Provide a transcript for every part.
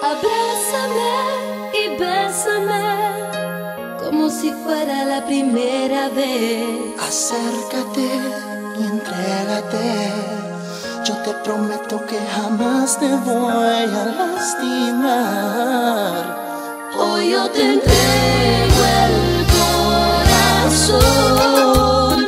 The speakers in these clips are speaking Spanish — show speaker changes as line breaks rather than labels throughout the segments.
Abrázame y bésame como si fuera la primera vez.
Acércate y entrégate. Yo te prometo que jamás te voy a lastimar.
Hoy yo te entrego el corazón.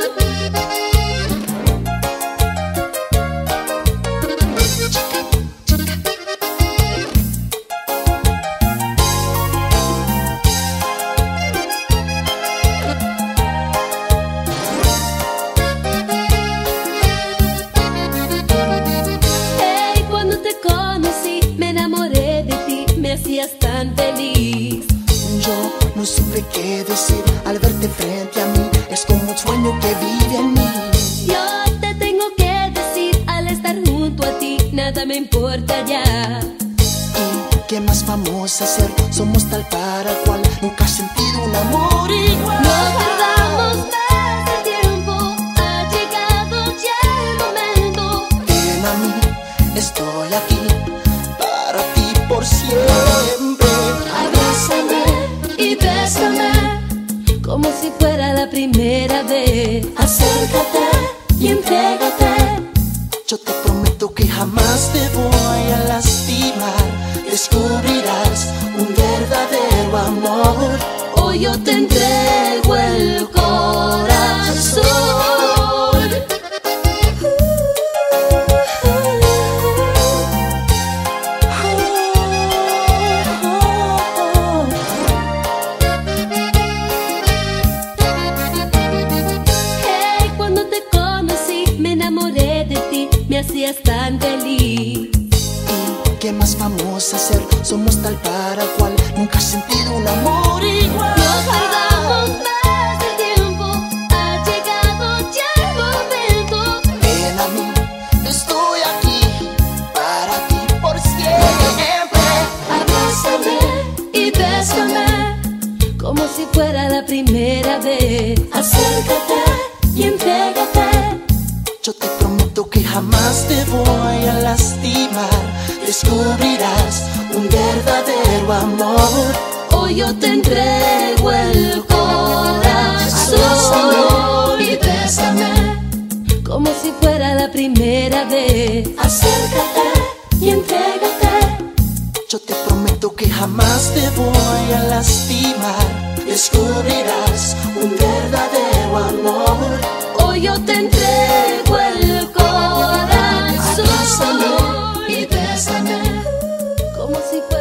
Me hacías tan feliz.
Yo no supe qué decir al verte frente a mí. Es como un sueño que vive en mí.
Yo te tengo que decir, al estar junto a ti, nada me importa ya.
¿Y qué más vamos a hacer? Somos tal para cual. Nunca he sentido un amor igual.
No perdamos más el tiempo. Ha llegado ya el momento.
Ven a mí, estoy aquí para ti por siempre.
Abrázame y bésame como si fuera la primera vez. Acércate y entrégate.
Yo te prometo que jamás te voy a lastimar. Descubrirás un verdadero amor.
Hoy yo te entrego el corazón. Me hacías tan feliz.
¿Y qué más vamos a hacer? Somos tal para cual. Nunca he sentido un amor igual.
No perdamos más el tiempo. Ha llegado ya el momento.
Ven a mí, estoy aquí para ti por siempre.
Abrázame y bésame como si fuera la primera vez. Acércate y entrégate.
Yo te prometo que jamás te voy a lastimar. Descubrirás un verdadero amor.
Hoy yo te entrego el corazón. Abrázame y bésame como si fuera la primera vez. Acércate y entrégate.
Yo te prometo que jamás te voy a lastimar. Descubrirás un verdadero amor.
Hoy yo te entrego el corazón.
Abrázame
y bésame como si fuera